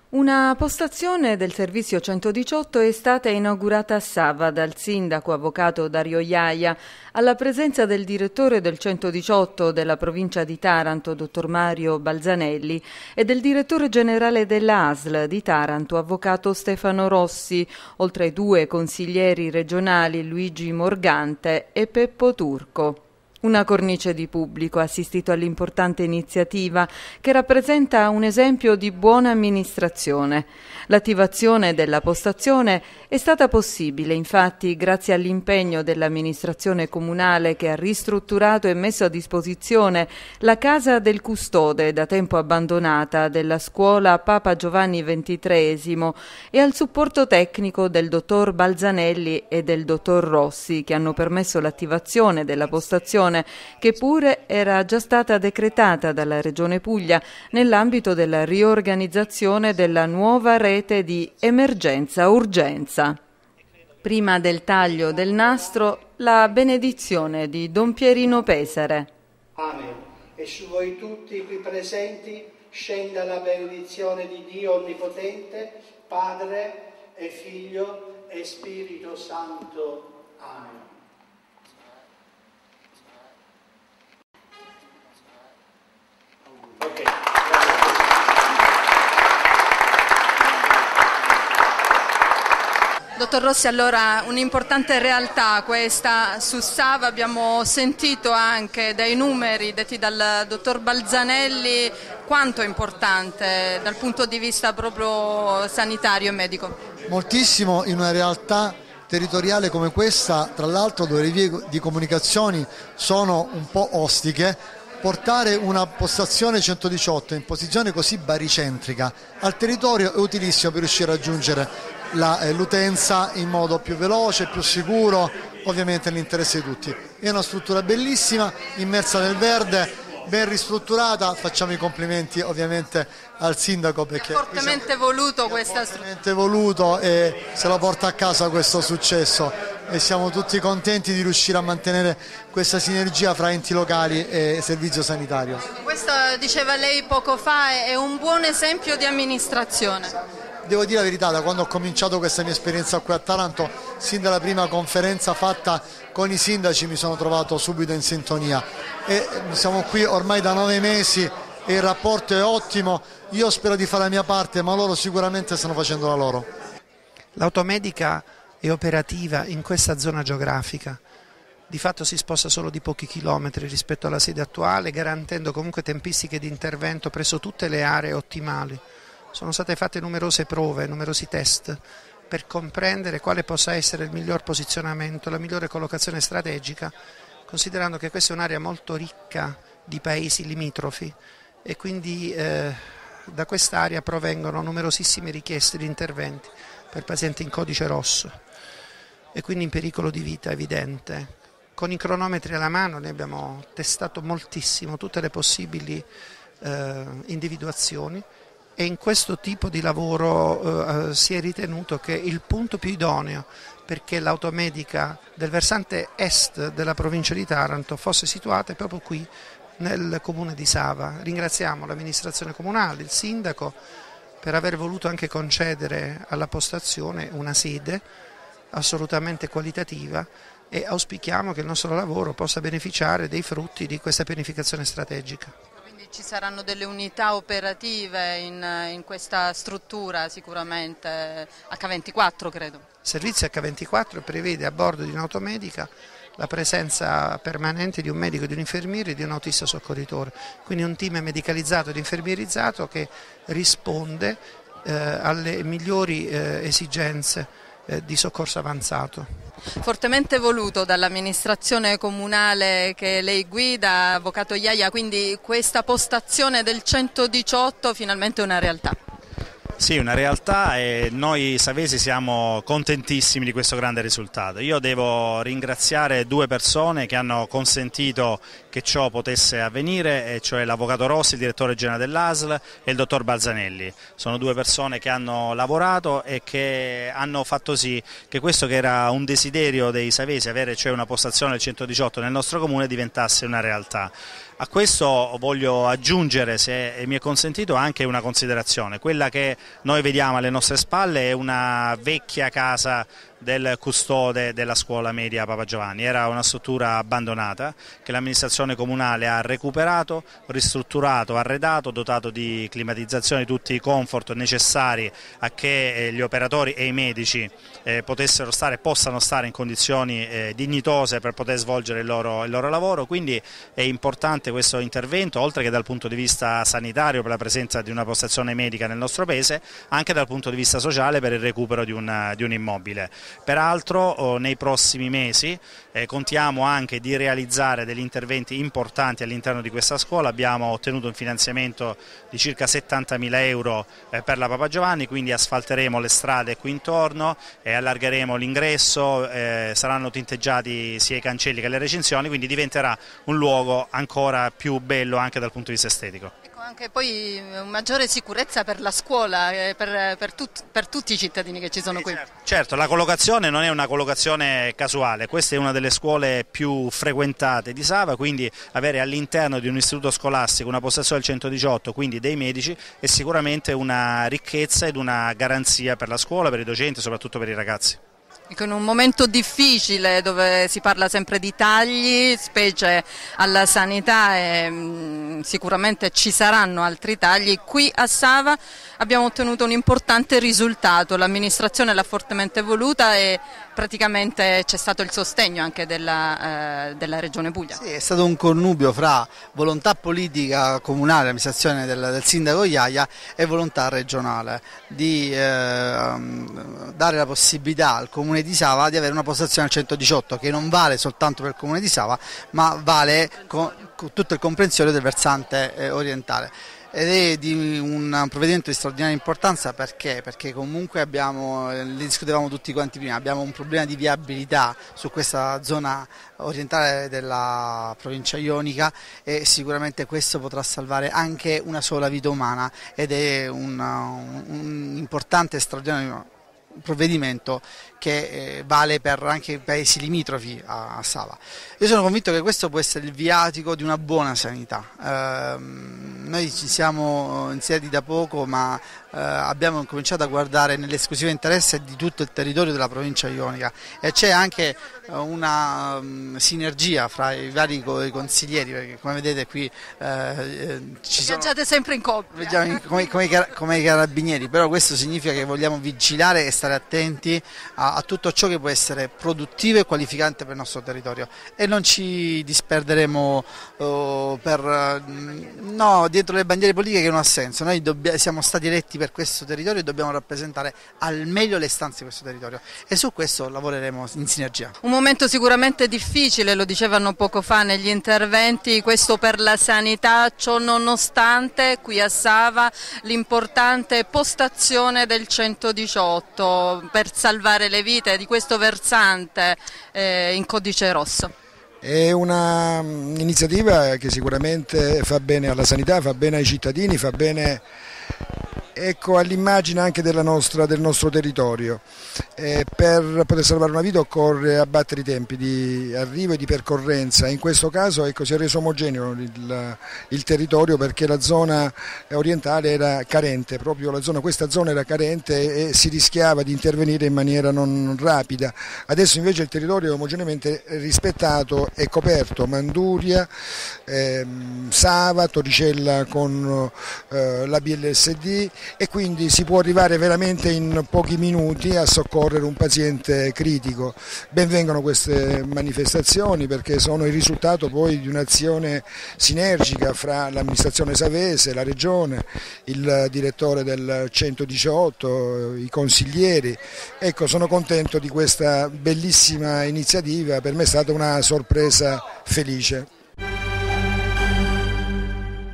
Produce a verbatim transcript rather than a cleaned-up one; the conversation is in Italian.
Una postazione del servizio centodiciotto è stata inaugurata a Sava dal sindaco avvocato Dario Iaia alla presenza del direttore del centodiciotto della provincia di Taranto, dottor Mario Balzanelli, e del direttore generale dell'A S L di Taranto, avvocato Stefano Rossi, oltre ai due consiglieri regionali Luigi Morgante e Peppo Turco. Una cornice di pubblico ha assistito all'importante iniziativa che rappresenta un esempio di buona amministrazione. L'attivazione della postazione è stata possibile, infatti, grazie all'impegno dell'amministrazione comunale che ha ristrutturato e messo a disposizione la casa del custode, da tempo abbandonata, della scuola Papa Giovanni ventitreesimo e al supporto tecnico del dottor Balzanelli e del dottor Rossi, che hanno permesso l'attivazione della postazione che pure era già stata decretata dalla Regione Puglia nell'ambito della riorganizzazione della nuova rete di emergenza-urgenza. Prima del taglio del nastro, la benedizione di Don Pierino Pesare. Amen. E su voi tutti qui presenti scenda la benedizione di Dio Onnipotente, Padre e Figlio e Spirito Santo. Amen. Okay. Dottor Rossi, allora un'importante realtà questa su Sava, abbiamo sentito anche dai numeri detti dal dottor Balzanelli quanto è importante dal punto di vista proprio sanitario e medico. Moltissimo in una realtà territoriale come questa, tra l'altro dove le vie di comunicazioni sono un po' ostiche. Portare una postazione centodiciotto in posizione così baricentrica al territorio è utilissimo per riuscire a raggiungere eh, l'utenza in modo più veloce, più sicuro, ovviamente nell'interesse di tutti. È una struttura bellissima, immersa nel verde, ben ristrutturata. Facciamo i complimenti ovviamente al sindaco perché ha fortemente voluto questa struttura. Fortemente voluto e se la porta a casa questo successo. E siamo tutti contenti di riuscire a mantenere questa sinergia fra enti locali e servizio sanitario. Questo, diceva lei poco fa, è un buon esempio di amministrazione. Devo dire la verità, da quando ho cominciato questa mia esperienza qui a Taranto, sin dalla prima conferenza fatta con i sindaci mi sono trovato subito in sintonia e siamo qui ormai da nove mesi e il rapporto è ottimo. Io spero di fare la mia parte, ma loro sicuramente stanno facendo la loro. L'automedica è operativa in questa zona geografica, di fatto si sposta solo di pochi chilometri rispetto alla sede attuale, garantendo comunque tempistiche di intervento presso tutte le aree ottimali. Sono state fatte numerose prove, numerosi test per comprendere quale possa essere il miglior posizionamento, la migliore collocazione strategica, considerando che questa è un'area molto ricca di paesi limitrofi e quindi eh, da quest'area provengono numerosissime richieste di interventi per pazienti in codice rosso e quindi in pericolo di vita evidente. Con i cronometri alla mano ne abbiamo testato moltissimo, tutte le possibili eh, individuazioni e in questo tipo di lavoro eh, si è ritenuto che il punto più idoneo perché l'automedica del versante est della provincia di Taranto fosse situata proprio qui nel comune di Sava. Ringraziamo l'amministrazione comunale, il sindaco, per aver voluto anche concedere alla postazione una sede assolutamente qualitativa e auspichiamo che il nostro lavoro possa beneficiare dei frutti di questa pianificazione strategica. Quindi ci saranno delle unità operative in, in questa struttura sicuramente acca ventiquattro credo. Il servizio acca ventiquattro prevede a bordo di un'automedica la presenza permanente di un medico, di un infermiere e di un autista soccorritore, quindi un team medicalizzato ed infermierizzato che risponde eh, alle migliori eh, esigenze eh, di soccorso avanzato. Fortemente voluto dall'amministrazione comunale che lei guida, avvocato Iaia, quindi questa postazione del centodiciotto finalmente è una realtà. Sì, una realtà e noi savesi siamo contentissimi di questo grande risultato. Io devo ringraziare due persone che hanno consentito che ciò potesse avvenire, e cioè l'avvocato Rossi, il direttore generale dell'A S L, e il dottor Balzanelli. Sono due persone che hanno lavorato e che hanno fatto sì che questo, che era un desiderio dei savesi, avere cioè una postazione del centodiciotto nel nostro comune, diventasse una realtà. A questo voglio aggiungere, se mi è consentito, anche una considerazione. Quella che noi vediamo alle nostre spalle è una vecchia casa del custode della scuola media Papa Giovanni. Era una struttura abbandonata che l'amministrazione comunale ha recuperato, ristrutturato, arredato, dotato di climatizzazione, di tutti i comfort necessari a che gli operatori e i medici eh, potessero stare, possano stare in condizioni eh, dignitose per poter svolgere il loro, il loro lavoro. Quindi è importante questo intervento, oltre che dal punto di vista sanitario per la presenza di una postazione medica nel nostro paese, anche dal punto di vista sociale per il recupero di un, di un immobile. Peraltro nei prossimi mesi eh, contiamo anche di realizzare degli interventi importanti all'interno di questa scuola. Abbiamo ottenuto un finanziamento di circa settantamila euro eh, per la Papa Giovanni, quindi asfalteremo le strade qui intorno, eh, allargheremo l'ingresso, eh, saranno tinteggiati sia i cancelli che le recinzioni, quindi diventerà un luogo ancora più bello anche dal punto di vista estetico. Anche poi maggiore sicurezza per la scuola, eh, per, per, tut, per tutti i cittadini che ci sono sì, qui. Certo. certo, la collocazione non è una collocazione casuale, questa è una delle scuole più frequentate di Sava, quindi avere all'interno di un istituto scolastico una postazione del centodiciotto, quindi dei medici, è sicuramente una ricchezza ed una garanzia per la scuola, per i docenti e soprattutto per i ragazzi. In un momento difficile dove si parla sempre di tagli, specie alla sanità, e mh, sicuramente ci saranno altri tagli, qui a Sava abbiamo ottenuto un importante risultato, l'amministrazione l'ha fortemente voluta e praticamente c'è stato il sostegno anche della, eh, della Regione Puglia. Sì, è stato un connubio fra volontà politica comunale, amministrazione del, del sindaco Iaia e volontà regionale di eh, dare la possibilità al comune di Sava di avere una postazione al centodiciotto che non vale soltanto per il comune di Sava, ma vale con, con tutto il comprensorio del versante eh, orientale. Ed è di un provvedimento di straordinaria importanza perché? Perché comunque abbiamo, le discutevamo tutti quanti prima, abbiamo un problema di viabilità su questa zona orientale della provincia ionica e sicuramente questo potrà salvare anche una sola vita umana ed è un, un importante e straordinario provvedimento che eh, vale per anche i paesi limitrofi a, a Sava. Io sono convinto che questo può essere il viatico di una buona sanità. Eh, noi ci siamo inseriti da poco, ma eh, abbiamo cominciato a guardare nell'esclusivo interesse di tutto il territorio della provincia ionica e c'è anche una um, sinergia fra i vari consiglieri, perché come vedete qui eh, ci sono, viaggiate sempre in coppia come, come, come i carabinieri, però questo significa che vogliamo vigilare e stare attenti a, a tutto ciò che può essere produttivo e qualificante per il nostro territorio e non ci disperderemo uh, per uh, no, dietro le bandiere politiche che non ha senso. Noi siamo stati eletti per questo territorio e dobbiamo rappresentare al meglio le istanze di questo territorio e su questo lavoreremo in sinergia. Un momento sicuramente difficile, lo dicevano poco fa negli interventi, questo per la sanità, ciò nonostante qui a Sava l'importante postazione del centodiciotto per salvare le vite di questo versante eh, in codice rosso. È un'iniziativa che sicuramente fa bene alla sanità, fa bene ai cittadini, fa bene ecco, all'immagine anche della nostra, del nostro territorio. Eh, per poter salvare una vita occorre abbattere i tempi di arrivo e di percorrenza, in questo caso ecco, si è reso omogeneo il, il territorio perché la zona orientale era carente, proprio la zona, questa zona era carente e si rischiava di intervenire in maniera non rapida. Adesso invece il territorio è omogeneamente rispettato e coperto, Manduria, ehm, Sava, Torricella con eh, la B L S D e quindi si può arrivare veramente in pochi minuti a soccorrere un paziente critico. Benvengano queste manifestazioni perché sono il risultato poi di un'azione sinergica fra l'amministrazione savese, la regione, il direttore del centodiciotto, i consiglieri. Ecco, sono contento di questa bellissima iniziativa, per me è stata una sorpresa felice.